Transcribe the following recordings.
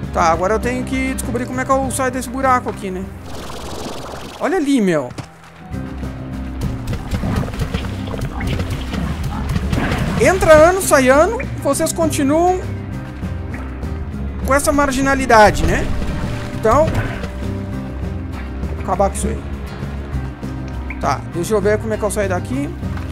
Tá, agora eu tenho que descobrir como é que eu saio desse buraco aqui, né? Olha ali, meu. Entra ano, sai ano, vocês continuam com essa marginalidade, né? Então, vou acabar com isso aí. Tá, deixa eu ver como é que eu saio daqui.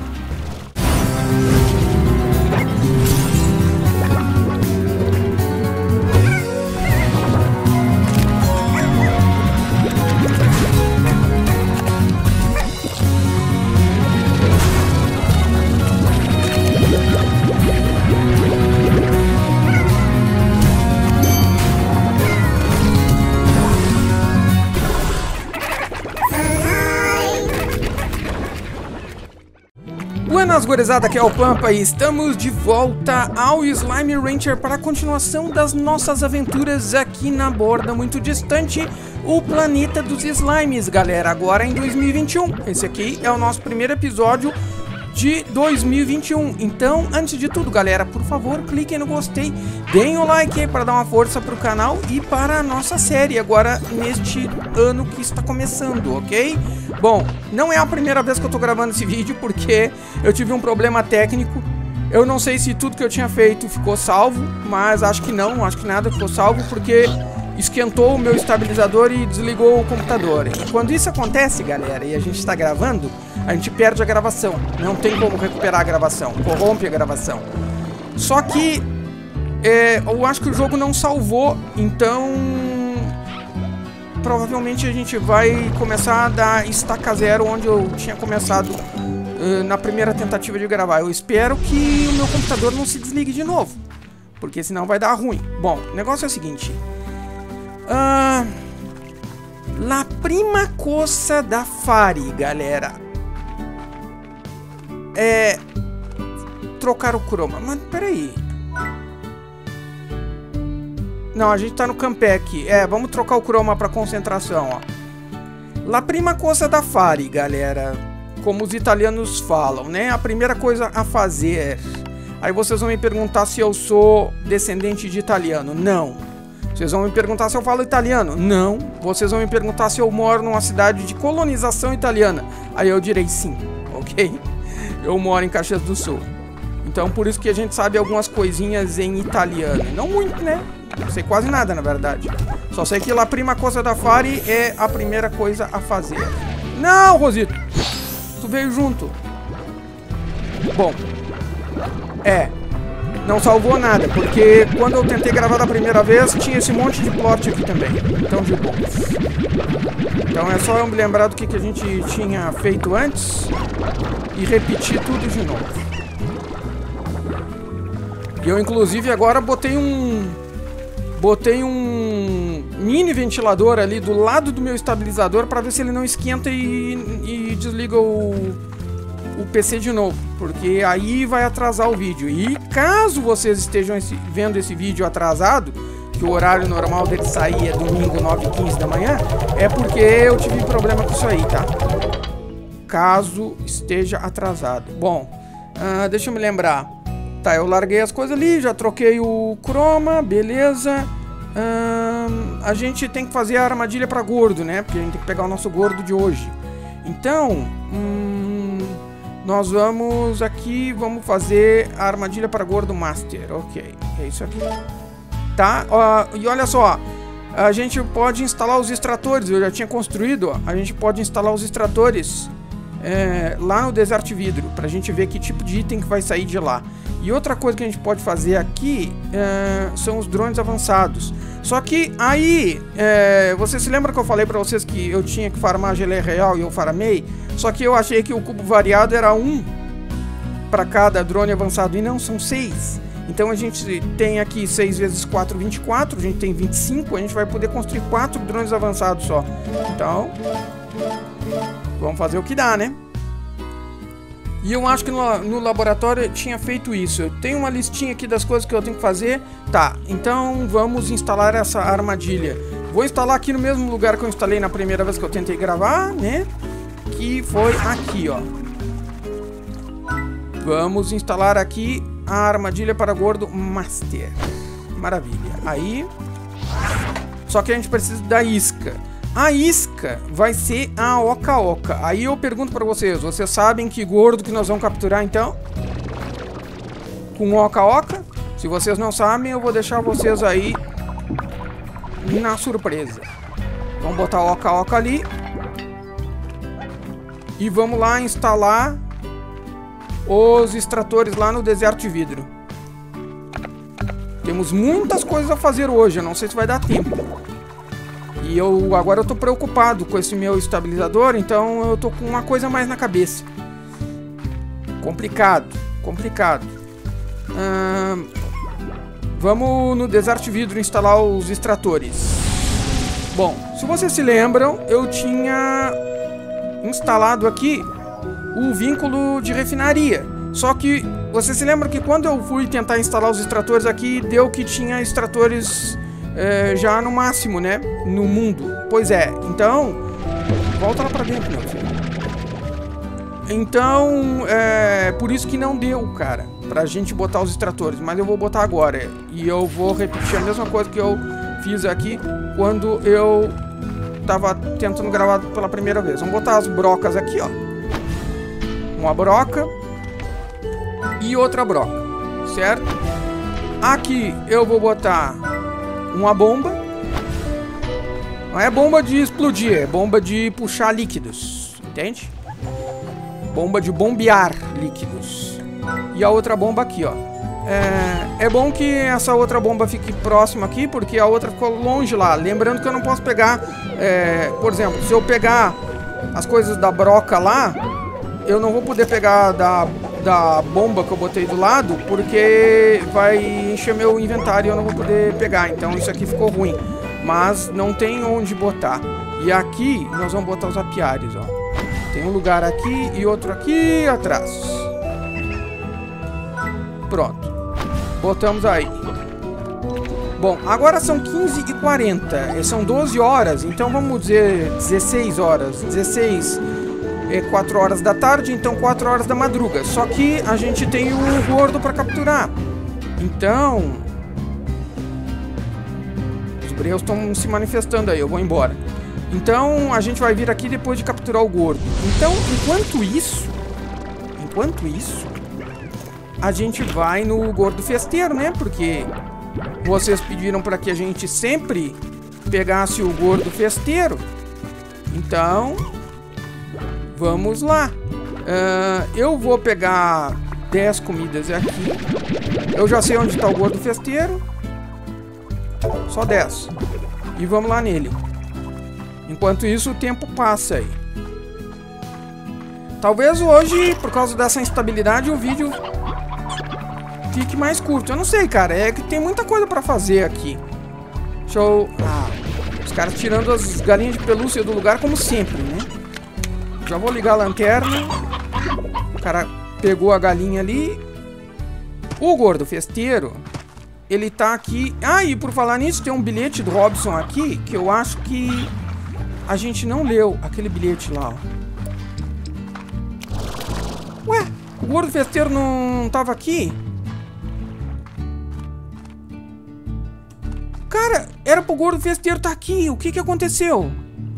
Buenas, gurizada, aqui é o Pampa e estamos de volta ao Slime Rancher para a continuação das nossas aventuras aqui na borda muito distante, o planeta dos slimes, galera, agora em 2021. Esse aqui é o nosso primeiro episódio de 2021. Então, antes de tudo, galera, por favor, cliquem no gostei, deem o like aí para dar uma força para o canal e para a nossa série agora neste ano que está começando, ok? Bom, não é a primeira vez que eu tô gravando esse vídeo porque eu tive um problema técnico. Eu não sei se tudo que eu tinha feito ficou salvo, mas acho que não, acho que nada ficou salvo porque esquentou o meu estabilizador e desligou o computador. E quando isso acontece, galera, e a gente está gravando, a gente perde a gravação. Não tem como recuperar a gravação, corrompe a gravação. Só que eu acho que o jogo não salvou, então provavelmente a gente vai começar da estaca zero onde eu tinha começado na primeira tentativa de gravar. Eu espero que o meu computador não se desligue de novo, porque senão vai dar ruim. Bom, o negócio é o seguinte. La prima cosa da fare, galera, é trocar o chroma. Mas peraí. Não, a gente tá no Campec. Vamos trocar o chroma pra concentração, ó. La prima cosa da fare, galera, como os italianos falam, né? A primeira coisa a fazer. Aí vocês vão me perguntar se eu sou descendente de italiano. Não. Vocês vão me perguntar se eu falo italiano. Não. Vocês vão me perguntar se eu moro numa cidade de colonização italiana. Aí eu direi sim, ok? Eu moro em Caxias do Sul. Então por isso que a gente sabe algumas coisinhas em italiano. Não muito, né? Não sei quase nada, na verdade. Só sei que la prima cosa da fare é a primeira coisa a fazer. Não, Rosito! Tu veio junto. Bom. Não salvou nada, porque quando eu tentei gravar da primeira vez, tinha esse monte de plot aqui também. Então, de bom. Então é só eu me lembrar do que a gente tinha feito antes e repetir tudo de novo. E eu, inclusive, agora botei um mini ventilador ali do lado do meu estabilizador para ver se ele não esquenta e desliga o PC de novo, porque aí vai atrasar o vídeo. E caso vocês estejam vendo esse vídeo atrasado, que o horário normal dele sair é domingo 9h15 da manhã, é porque eu tive problema com isso aí, tá? Caso esteja atrasado. Bom, deixa eu me lembrar. Tá, eu larguei as coisas ali, já troquei o chroma, beleza. A gente tem que fazer a armadilha para gordo, né? Porque a gente tem que pegar o nosso gordo de hoje. Então, nós vamos aqui, vamos fazer a armadilha para gordo master. Ok, é isso aqui. Tá, e olha só, a gente pode instalar os extratores. Eu já tinha construído, ó. A gente pode instalar os extratores lá no Desert Vidro, pra gente ver que tipo de item que vai sair de lá. E outra coisa que a gente pode fazer aqui são os drones avançados. Só que aí, você se lembra que eu falei pra vocês que eu tinha que farmar geleia real e eu farmei? Só que eu achei que o cubo variado era 1 para cada drone avançado e não, são 6. Então a gente tem aqui 6 vezes 4, 24, a gente tem 25, a gente vai poder construir 4 drones avançados só. Então, vamos fazer o que dá, né? E eu acho que no laboratório eu tinha feito isso. Eu tenho uma listinha aqui das coisas que eu tenho que fazer. Tá, então vamos instalar essa armadilha. Vou instalar aqui no mesmo lugar que eu instalei na primeira vez que eu tentei gravar, né? Que foi aqui, ó. Vamos instalar aqui a armadilha para gordo master. Maravilha. Aí, Só que a gente precisa da isca. A isca vai ser a oca-oca. Aí eu pergunto pra vocês, vocês sabem que gordo que nós vamos capturar então? Com oca-oca? Se vocês não sabem, eu vou deixar vocês aí na surpresa. Vamos botar a oca-oca ali. E vamos lá instalar os extratores lá no deserto de vidro. Temos muitas coisas a fazer hoje, eu não sei se vai dar tempo. E agora eu tô preocupado com esse meu estabilizador, então eu tô com uma coisa a mais na cabeça. Complicado, complicado. Vamos no deserto de vidro instalar os extratores. Bom, se vocês se lembram, eu tinha instalado aqui o vínculo de refinaria. Só que vocês se lembram que quando eu fui tentar instalar os extratores aqui, deu que tinha extratores já no máximo, né? No mundo. Pois é, então... Volta lá pra dentro, meu filho. Então, por isso que não deu, cara, pra gente botar os extratores. Mas eu vou botar agora. E eu vou repetir a mesma coisa que eu fiz aqui quando eu tava tentando gravar pela primeira vez. Vamos botar as brocas aqui, ó. Uma broca e outra broca, certo? Aqui eu vou botar uma bomba. Não é bomba de explodir, é bomba de puxar líquidos, entende? Bomba de bombear líquidos. E a outra bomba aqui, ó. É bom que essa outra bomba fique próxima aqui, porque a outra ficou longe lá. Lembrando que eu não posso pegar... por exemplo, se eu pegar as coisas da broca lá, eu não vou poder pegar da bomba que eu botei do lado, porque vai encher meu inventário e eu não vou poder pegar. Então isso aqui ficou ruim. Mas não tem onde botar. E aqui nós vamos botar os apiários, ó. Tem um lugar aqui e outro aqui atrás. Pronto. Botamos aí. Bom, agora são 15h40. São 12 horas, então vamos dizer 16 horas. 16 é 4 horas da tarde, então 4 horas da madruga. Só que a gente tem o gordo para capturar. Então... os breus estão se manifestando aí, eu vou embora. Então a gente vai vir aqui depois de capturar o gordo. Então, enquanto isso, a gente vai no gordo festeiro, né? Porque vocês pediram para que a gente sempre pegasse o gordo festeiro. Então, vamos lá. Eu vou pegar 10 comidas aqui. Eu já sei onde está o gordo festeiro. Só 10. E vamos lá nele. Enquanto isso, o tempo passa aí. Talvez hoje, por causa dessa instabilidade, o vídeo fique mais curto. Eu não sei, cara. É que tem muita coisa pra fazer aqui. Deixa eu... os caras tirando as galinhas de pelúcia do lugar como sempre, né? Já vou ligar a lanterna. O cara pegou a galinha ali. O gordo festeiro, ele tá aqui... e por falar nisso, tem um bilhete do Robson aqui, que eu acho que a gente não leu. Aquele bilhete lá, ó. Ué, o gordo festeiro não tava aqui? Cara, era pro gordo festeiro estar aqui. O que que aconteceu?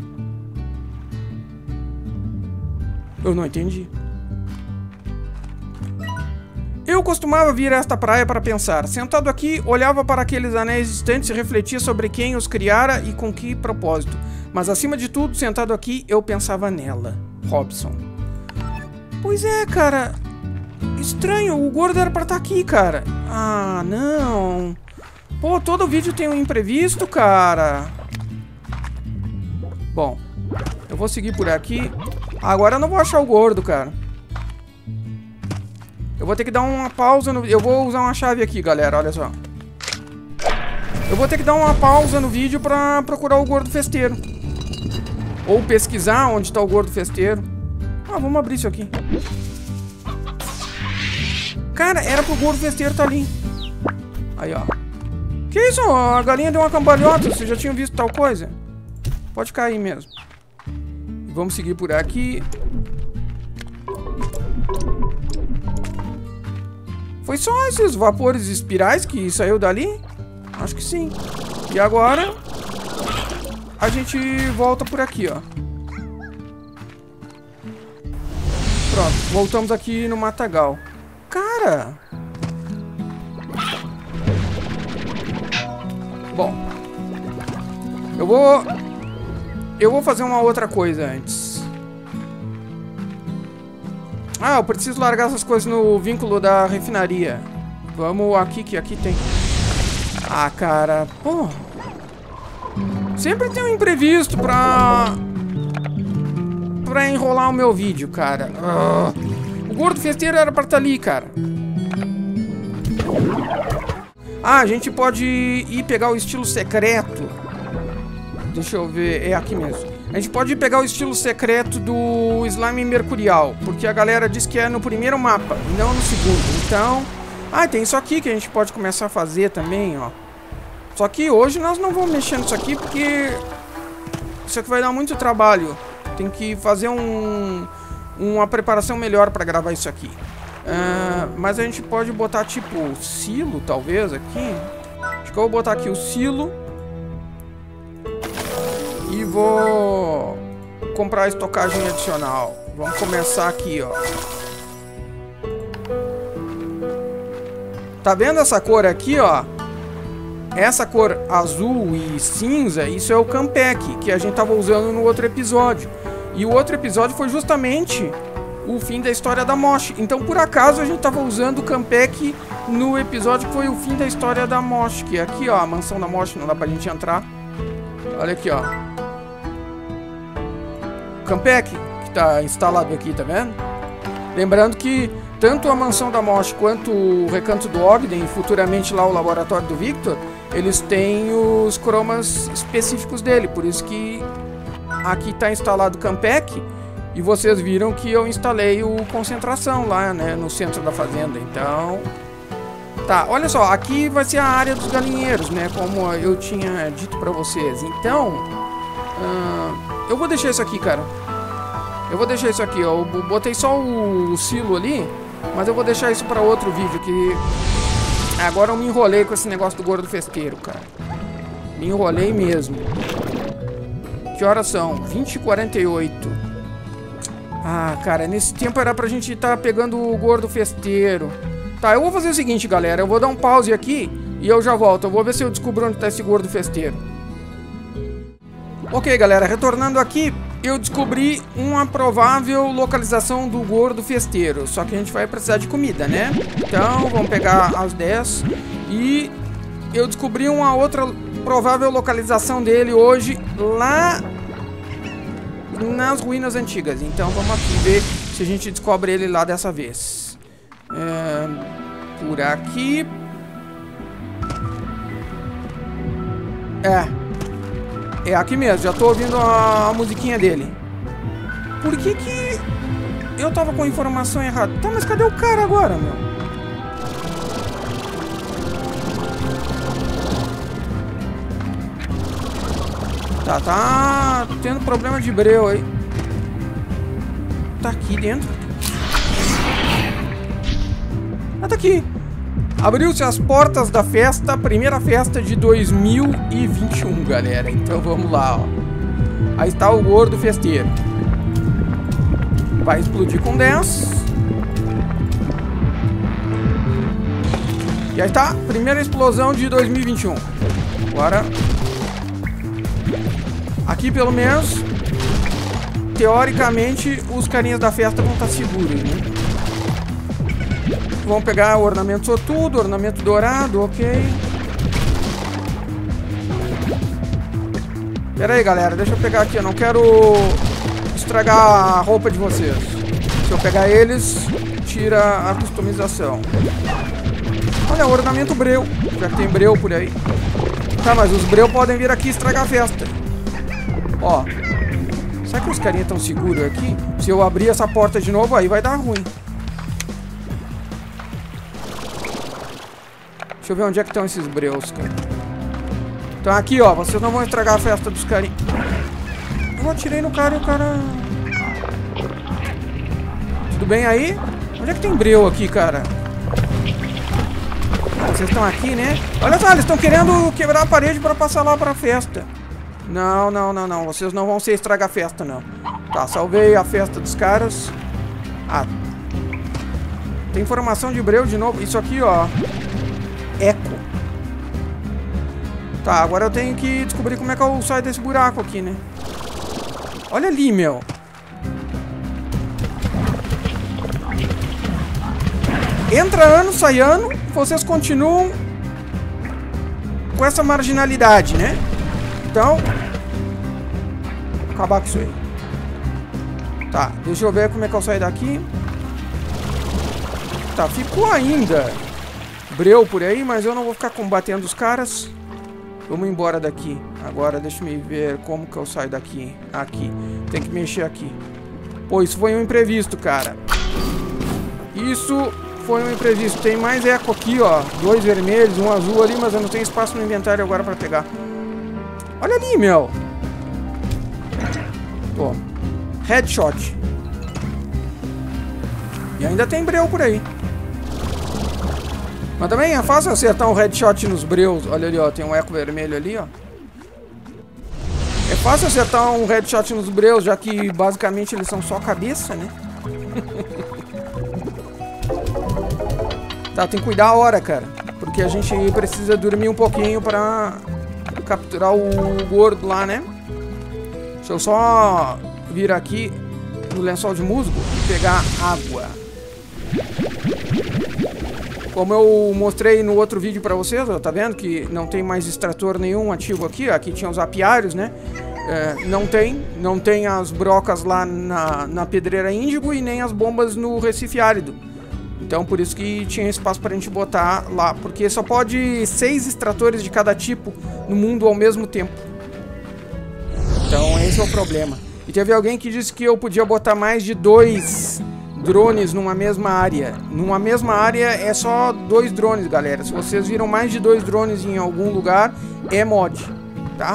Eu não entendi. Eu costumava vir a esta praia para pensar. Sentado aqui, olhava para aqueles anéis distantes e refletia sobre quem os criara e com que propósito. Mas acima de tudo, sentado aqui, eu pensava nela. Robson. Pois é, cara. Estranho, o gordo era para estar aqui, cara. Ah, não. Pô, todo vídeo tem um imprevisto, cara. Bom, eu vou seguir por aqui. Agora eu não vou achar o gordo, cara. Eu vou ter que dar uma pausa no... Eu vou usar uma chave aqui, galera, olha só. Eu vou ter que dar uma pausa no vídeo pra procurar o gordo festeiro. Ou pesquisar onde tá o gordo festeiro. Vamos abrir isso aqui. Cara, era pro gordo festeiro tá ali. Aí, ó. Que isso? A galinha deu uma cambalhota. Vocês já tinham visto tal coisa? Pode cair mesmo. Vamos seguir por aqui. Foi só esses vapores espirais que saiu dali? Acho que sim. E agora a gente volta por aqui, ó. Pronto, voltamos aqui no matagal. Cara! Bom, eu vou fazer uma outra coisa antes. Ah, eu preciso largar essas coisas no vínculo da refinaria. Vamos aqui, que aqui tem. Ah, cara, pô. Sempre tem um imprevisto pra enrolar o meu vídeo, cara. O gordo festeiro era pra estar ali, cara. Ah, a gente pode ir pegar o estilo secreto. Deixa eu ver, é aqui mesmo. A gente pode ir pegar o estilo secreto do slime mercurial, porque a galera diz que é no primeiro mapa, não no segundo. Então... Ah, tem isso aqui que a gente pode começar a fazer também, ó. Só que hoje nós não vamos mexer nisso aqui, porque isso aqui vai dar muito trabalho. Tem que fazer uma preparação melhor pra gravar isso aqui. Mas a gente pode botar tipo silo, talvez, aqui. Acho que eu vou botar aqui o silo. E vou comprar a estocagem adicional. Vamos começar aqui, ó. Tá vendo essa cor aqui, ó? Essa cor azul e cinza, isso é o Campec, que a gente tava usando no outro episódio. E o outro episódio foi justamente o fim da história da Mosh. Então, por acaso, a gente tava usando o Campec no episódio que foi o fim da história da Mosh. Que é aqui, ó, a mansão da Mosh, não dá pra gente entrar. Olha aqui, ó. O Campec, que tá instalado aqui, tá vendo? Lembrando que tanto a mansão da Mosh quanto o recanto do Ogden, e futuramente lá o laboratório do Victor, eles têm os cromas específicos dele. Por isso que aqui está instalado o Campec. E vocês viram que eu instalei o Concentração lá, né, no centro da fazenda. Então... Tá, olha só, aqui vai ser a área dos galinheiros, né, como eu tinha dito pra vocês. Então, eu vou deixar isso aqui, cara. Eu vou deixar isso aqui, ó. Eu botei só o silo ali, mas eu vou deixar isso pra outro vídeo, que... Agora eu me enrolei com esse negócio do gordo festeiro, cara. Me enrolei mesmo. Que horas são? 20h48. Ah, cara, nesse tempo era pra gente estar pegando o gordo festeiro. Tá, eu vou fazer o seguinte, galera. Eu vou dar um pause aqui e eu já volto. Eu vou ver se eu descubro onde tá esse gordo festeiro. Ok, galera, retornando aqui, eu descobri uma provável localização do gordo festeiro. Só que a gente vai precisar de comida, né? Então, vamos pegar as 10. E eu descobri uma outra provável localização dele hoje lá nas ruínas antigas. Então, vamos aqui ver se a gente descobre ele lá dessa vez. Por aqui. É aqui mesmo, já tô ouvindo a musiquinha dele. Por que eu tava com a informação errada? Tá, mas cadê o cara agora, meu? Tá tendo problema de breu aí. Tá aqui dentro. Ah, tá aqui. Abriu-se as portas da festa, primeira festa de 2021, galera. Então vamos lá, ó. Aí está o gordo festeiro. Vai explodir com 10. E aí está, primeira explosão de 2021. Agora, aqui pelo menos, teoricamente, os carinhas da festa vão estar seguros, né? Vamos pegar o ornamento sortudo, ornamento dourado, ok. Pera aí, galera, deixa eu pegar aqui. Eu não quero estragar a roupa de vocês. Se eu pegar eles, tira a customização. Olha, o ornamento breu. Já que tem breu por aí. Tá, mas os breu podem vir aqui estragar a festa. Ó. Será que os carinhas estão seguros aqui? Se eu abrir essa porta de novo, aí vai dar ruim. Deixa eu ver onde é que estão esses breus, cara. Então aqui, ó. Vocês não vão estragar a festa dos carinhos. Eu atirei no cara e o cara... Tudo bem aí? Onde é que tem breu aqui, cara? Vocês estão aqui, né? Olha só, eles estão querendo quebrar a parede pra passar lá pra festa. Não, não, não, não. Vocês não vão ser estragar a festa, não. Tá, salvei a festa dos caras. Ah. Tem informação de breu de novo. Isso aqui, ó. Eco. Tá, agora eu tenho que descobrir como é que eu saio desse buraco aqui, né? Olha ali, meu. Entra ano, sai ano, vocês continuam com essa marginalidade, né? Então, vou acabar com isso aí. Tá, deixa eu ver como é que eu saio daqui. Tá, ficou ainda breu por aí, mas eu não vou ficar combatendo os caras. Vamos embora daqui. Agora deixa eu ver como que eu saio daqui. Aqui, tem que mexer aqui. Pô, isso foi um imprevisto, cara. Isso foi um imprevisto. Tem mais eco aqui, ó. 2 vermelhos, um azul ali, mas eu não tenho espaço no inventário agora pra pegar. Olha ali, meu. Pô. Headshot. E ainda tem breu por aí. Mas também é fácil acertar um headshot nos breus. Olha ali, ó. Tem um eco vermelho ali, ó. É fácil acertar um headshot nos breus, já que basicamente eles são só cabeça, né? Tá, tem que cuidar a hora, cara. Porque a gente precisa dormir um pouquinho pra capturar o gordo lá, né? Deixa eu só vir aqui no lençol de musgo e pegar água. Como eu mostrei no outro vídeo pra vocês, ó, tá vendo que não tem mais extrator nenhum ativo aqui. Aqui tinha os apiários, né? Não tem as brocas lá na pedreira índigo e nem as bombas no Recife árido. Então por isso que tinha espaço pra gente botar lá, porque só pode 6 extratores de cada tipo no mundo ao mesmo tempo. Então esse é o problema. E teve alguém que disse que eu podia botar mais de 2 drones numa mesma área. Numa mesma área é só 2 drones, galera. Se vocês viram mais de 2 drones em algum lugar, é mod, tá?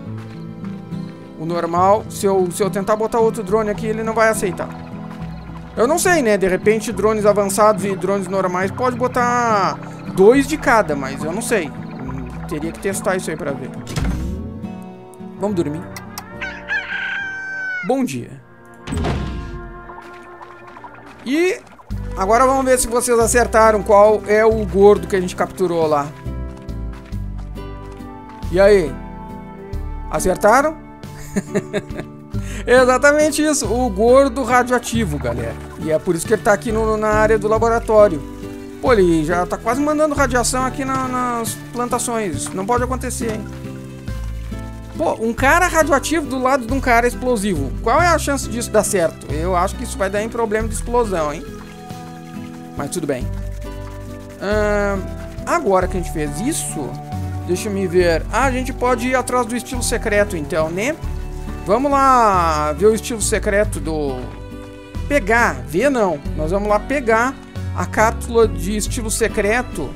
O normal, se eu tentar botar outro drone aqui, ele não vai aceitar. Eu não sei, né? De repente, drones avançados e drones normais pode botar 2 de cada, mas eu não sei. Teria que testar isso aí pra ver. Vamos dormir. Bom dia. E agora vamos ver se vocês acertaram qual é o gordo que a gente capturou lá. E aí? Acertaram? Exatamente isso, o gordo radioativo, galera. E é por isso que ele tá aqui na área do laboratório. Pô, ele já tá quase mandando radiação aqui nas plantações. Isso não pode acontecer, hein? Pô, um cara radioativo do lado de um cara explosivo. Qual é a chance disso dar certo? Eu acho que isso vai dar em problema de explosão, hein? Mas tudo bem. Agora que a gente fez isso, deixa eu me ver. Ah, a gente pode ir atrás do estilo secreto, então, né? Vamos lá ver o estilo secreto do... Pegar, ver não. Nós vamos lá pegar a cápsula de estilo secreto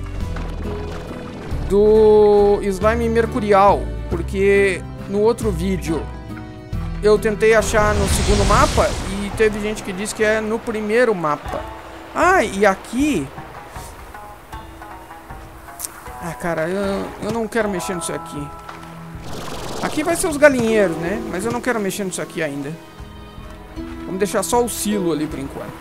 do slime mercurial. Porque no outro vídeo eu tentei achar no segundo mapa e teve gente que disse que é no primeiro mapa. Ah, e aqui... Ah, cara, eu não quero mexer nisso aqui. Aqui vai ser os galinheiros, né? Mas eu não quero mexer nisso aqui ainda. Vamos deixar só o silo ali por enquanto.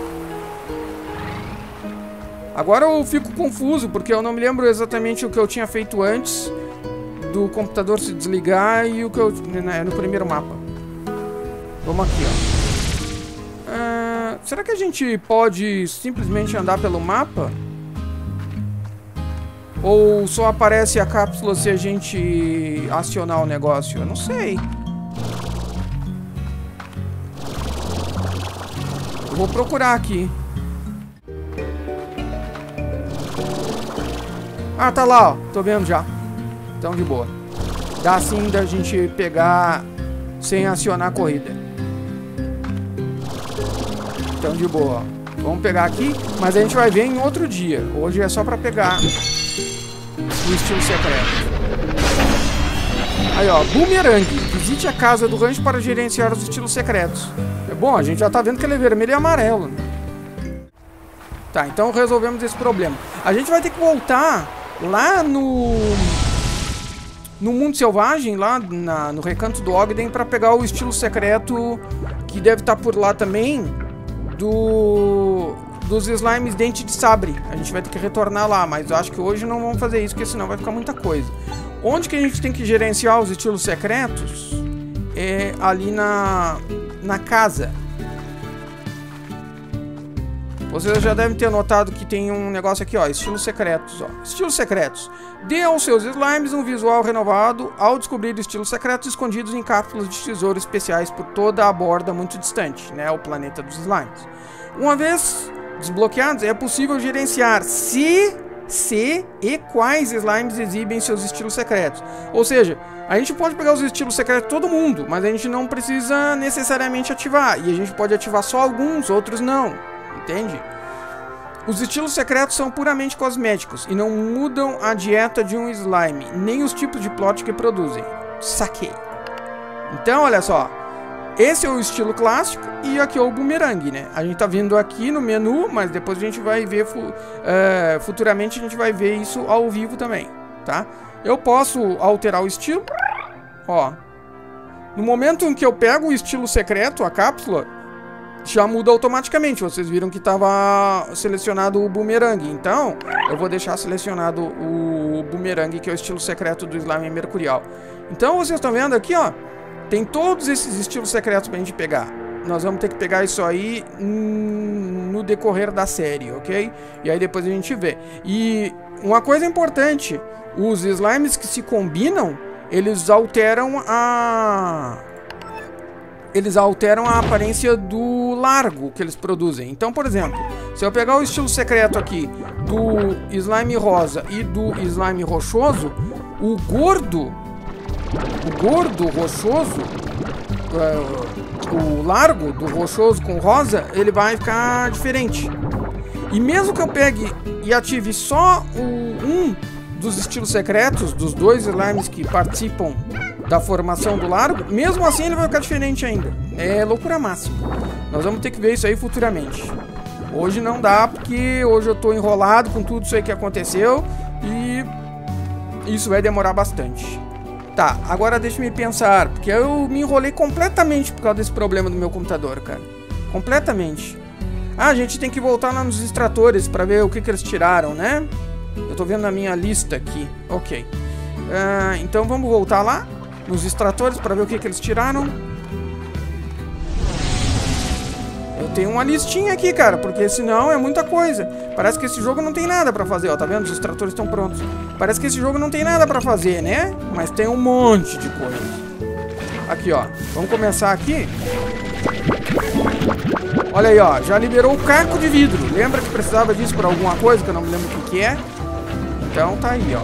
Agora eu fico confuso, porque eu não me lembro exatamente o que eu tinha feito antes do computador se desligar e o que eu... no primeiro mapa. Vamos aqui, ó. Será que a gente pode simplesmente andar pelo mapa? Ou só aparece a cápsula se a gente acionar o negócio? Eu não sei. Eu vou procurar aqui. Ah, tá lá, ó. Tô vendo já. Então, de boa. Dá sim da gente pegar sem acionar a corrida. Então, de boa. Vamos pegar aqui, mas a gente vai ver em outro dia. Hoje é só pra pegar o estilo secreto. Aí, ó, bumerangue. Visite a casa do rancho para gerenciar os estilos secretos. É bom, a gente já tá vendo que ele é vermelho e amarelo, né? Tá, então resolvemos esse problema. A gente vai ter que voltar lá no mundo selvagem, lá no recanto do Ogden, pra pegar o estilo secreto que deve estar por lá também, dos slimes dente de sabre. A gente vai ter que retornar lá, mas eu acho que hoje não vamos fazer isso, porque senão vai ficar muita coisa. Onde que a gente tem que gerenciar os estilos secretos? É ali na casa. Vocês já devem ter notado que tem um negócio aqui, ó, estilos secretos, ó. Estilos secretos. Dê aos seus slimes um visual renovado ao descobrir estilos secretos escondidos em cápsulas de tesouro especiais por toda a borda muito distante, né, o planeta dos slimes. Uma vez desbloqueados, é possível gerenciar se e quais slimes exibem seus estilos secretos. Ou seja, a gente pode pegar os estilos secretos de todo mundo, mas a gente não precisa necessariamente ativar. E a gente pode ativar só alguns, outros não. Entende? Os estilos secretos são puramente cosméticos e não mudam a dieta de um slime, nem os tipos de plot que produzem. Saquei. Então, olha só. Esse é o estilo clássico e aqui é o boomerang, né? A gente tá vendo aqui no menu, mas depois a gente vai ver... futuramente a gente vai ver isso ao vivo também, tá? Eu posso alterar o estilo. Ó. No momento em que eu pego o estilo secreto, a cápsula, já muda automaticamente. Vocês viram que estava selecionado o boomerang. Então, eu vou deixar selecionado o boomerang, que é o estilo secreto do slime mercurial. Então, vocês estão vendo aqui, ó. Tem todos esses estilos secretos pra gente pegar. Nós vamos ter que pegar isso aí no decorrer da série, ok? E aí depois a gente vê. E uma coisa importante. Os slimes que se combinam, eles alteram a aparência do largo que eles produzem. Então, por exemplo, se eu pegar o estilo secreto aqui do slime rosa e do slime rochoso, o gordo rochoso, o largo do rochoso com rosa, ele vai ficar diferente. E mesmo que eu pegue e ative só um dos estilos secretos, dos dois slimes que participam da formação do largo, mesmo assim ele vai ficar diferente ainda. É loucura máxima. Nós vamos ter que ver isso aí futuramente. Hoje não dá, porque hoje eu tô enrolado com tudo isso aí que aconteceu e isso vai demorar bastante. Tá, agora deixa-me pensar, porque eu me enrolei completamente por causa desse problema do meu computador, cara. Completamente. Ah, a gente tem que voltar lá nos extratores pra ver o que eles tiraram, né? Eu tô vendo na minha lista aqui. Ok. Então vamos voltar lá nos extratores pra ver o que eles tiraram. Eu tenho uma listinha aqui, cara, porque senão é muita coisa. Parece que esse jogo não tem nada pra fazer, ó, tá vendo? Os extratores estão prontos. Parece que esse jogo não tem nada pra fazer, né? Mas tem um monte de coisa. Aqui, ó. Vamos começar aqui. Olha aí, ó. Já liberou o caco de vidro. Lembra que precisava disso pra alguma coisa, que eu não me lembro o que é? Então tá aí, ó.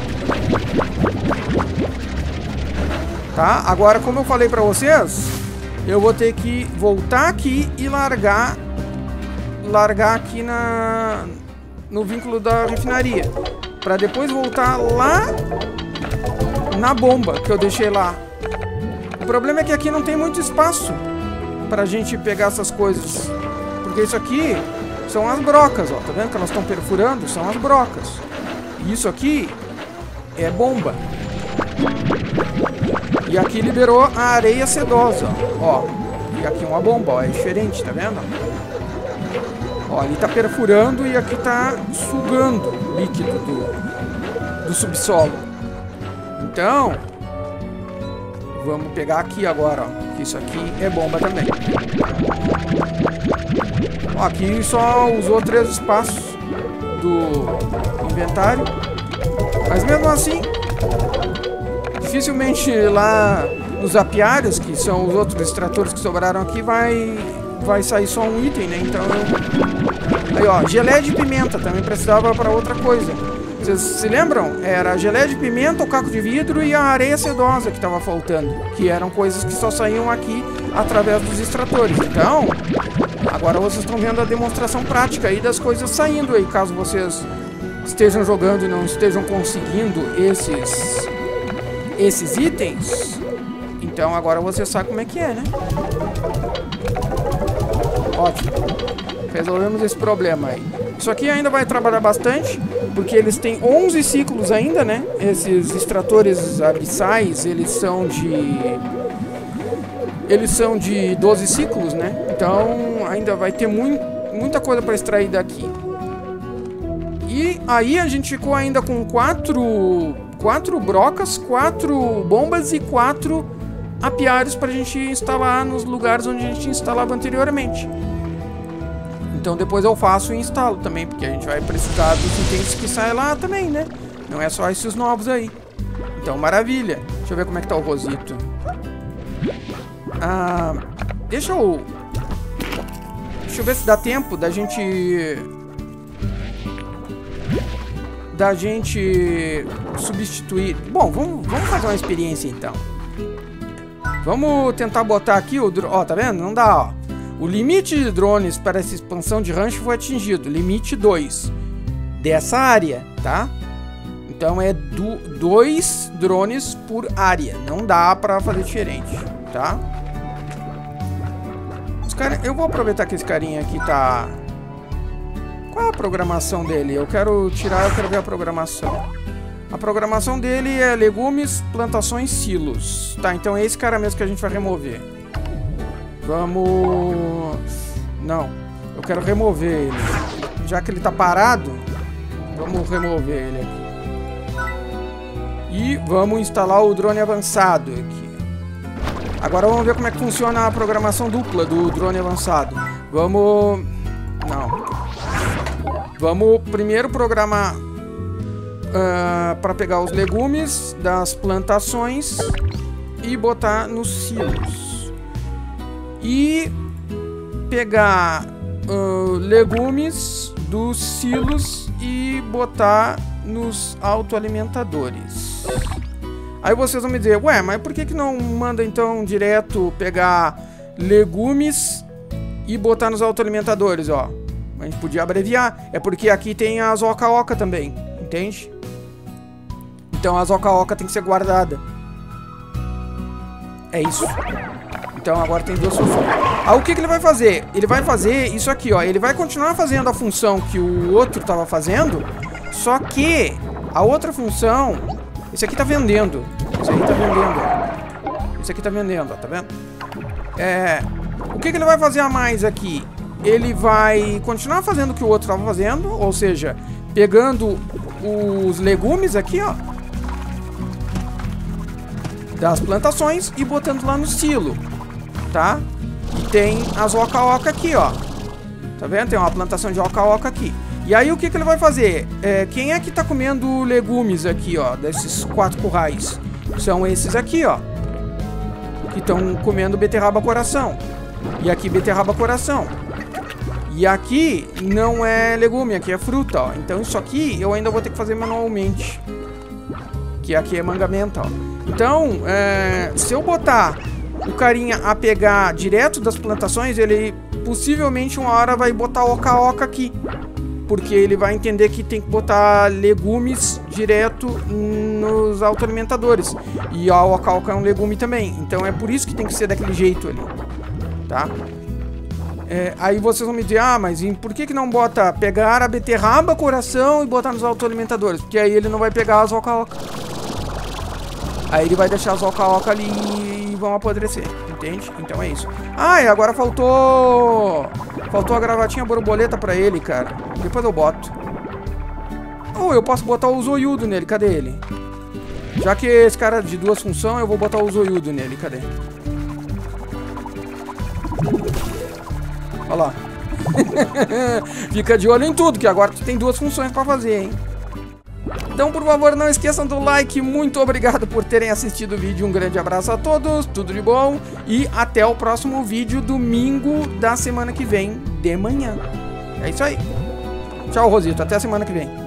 Tá? Agora, como eu falei pra vocês, eu vou ter que voltar aqui e largar aqui no vínculo da refinaria, pra depois voltar lá na bomba que eu deixei lá. O problema é que aqui não tem muito espaço pra gente pegar essas coisas, porque isso aqui são as brocas, ó. Tá vendo que elas estão perfurando? São as brocas. E isso aqui é bomba. E aqui liberou a areia sedosa, ó. E aqui uma bomba, ó. É diferente, tá vendo? Ó, ali tá perfurando e aqui tá sugando líquido do subsolo. Então, vamos pegar aqui agora, ó. Que isso aqui é bomba também. Ó, aqui só usou 3 espaços do inventário. Mas mesmo assim, dificilmente lá nos apiários, que são os outros extratores que sobraram aqui, vai sair só um item, né? Então aí, ó, geleia de pimenta também precisava para outra coisa. Vocês se lembram? Era a geleia de pimenta, o caco de vidro e a areia sedosa que estava faltando, que eram coisas que só saíam aqui através dos extratores. Então, agora vocês estão vendo a demonstração prática aí das coisas saindo aí, caso vocês estejam jogando e não estejam conseguindo esses itens. Então agora você sabe como é que é, né? Ótimo. Resolvemos esse problema aí. Isso aqui ainda vai trabalhar bastante, porque eles têm 11 ciclos ainda, né? Esses extratores abissais, eles são de 12 ciclos, né? Então ainda vai ter muita coisa para extrair daqui. E aí a gente ficou ainda com 4 brocas, 4 bombas e 4 apiários para a gente instalar nos lugares onde a gente instalava anteriormente. Então depois eu faço e instalo também, porque a gente vai precisar dos itens que saem lá também, né? Não é só esses novos aí. Então, maravilha. Deixa eu ver como é que tá o Rosito. Deixa eu ver se dá tempo da gente substituir. Bom, vamos fazer uma experiência então. Vamos tentar botar aqui o drone. Ó, tá vendo? Não dá, ó. O limite de drones para essa expansão de rancho foi atingido. Limite 2 dessa área, tá? Então é 2 drones por área. Não dá pra fazer diferente, tá? Eu vou aproveitar que esse carinha aqui tá... Qual é a programação dele? Eu quero ver a programação. A programação dele é legumes, plantações, silos. Tá, então é esse cara mesmo que a gente vai remover. Vamos... Não, eu quero remover ele. Já que ele tá parado, vamos remover ele aqui. E vamos instalar o drone avançado aqui. Agora vamos ver como é que funciona a programação dupla do drone avançado. Vamos... Não. Vamos primeiro programar para pegar os legumes das plantações e botar nos silos. E pegar legumes dos silos e botar nos autoalimentadores. Aí vocês vão me dizer, ué, mas por que não manda então direto pegar legumes e botar nos autoalimentadores, ó? A gente podia abreviar. É porque aqui tem as oca-oca também, entende? Então as oca-oca tem que ser guardada. É isso. Então agora tem duas funções. Aí o que ele vai fazer? Ele vai fazer isso aqui, ó. Ele vai continuar fazendo a função que o outro estava fazendo, só que a outra função... Esse aqui tá vendendo. Esse aqui tá vendendo, ó. Esse aqui tá vendendo, ó. Tá vendo? O que ele vai fazer a mais aqui? Ele vai continuar fazendo o que o outro estava fazendo, ou seja, pegando os legumes aqui, ó, das plantações e botando lá no silo, tá? E tem as oca-oca aqui, ó. Tá vendo? Tem uma plantação de oca-oca aqui. E aí o que ele vai fazer? Quem é que tá comendo legumes aqui, ó, desses 4 currais? São esses aqui, ó, que estão comendo beterraba coração. E aqui beterraba coração. E aqui não é legume, aqui é fruta, ó. Então isso aqui eu ainda vou ter que fazer manualmente. Que aqui é manga-menta, ó. Então, se eu botar o carinha a pegar direto das plantações, ele possivelmente uma hora vai botar oca-oca aqui. Porque ele vai entender que tem que botar legumes direto nos autoalimentadores. E a oca-oca é um legume também. Então é por isso que tem que ser daquele jeito ali. Tá? Aí vocês vão me dizer, mas por que não bota pegar a beterraba coração e botar nos autoalimentadores? Porque aí ele não vai pegar as oca-oca. Aí ele vai deixar as oca-oca ali e vão apodrecer, entende? Então é isso. E agora faltou a gravatinha borboleta pra ele, cara. Depois eu boto. Ou eu posso botar o zoiudo nele, cadê ele? Já que esse cara é de 2 funções, eu vou botar o zoiudo nele, cadê? Olha lá. Fica de olho em tudo, que agora tu tem 2 funções pra fazer, hein? Então, por favor, não esqueçam do like. Muito obrigado por terem assistido o vídeo. Um grande abraço a todos, tudo de bom. E até o próximo vídeo, domingo da semana que vem, de manhã. É isso aí. Tchau, Rosito. Até a semana que vem.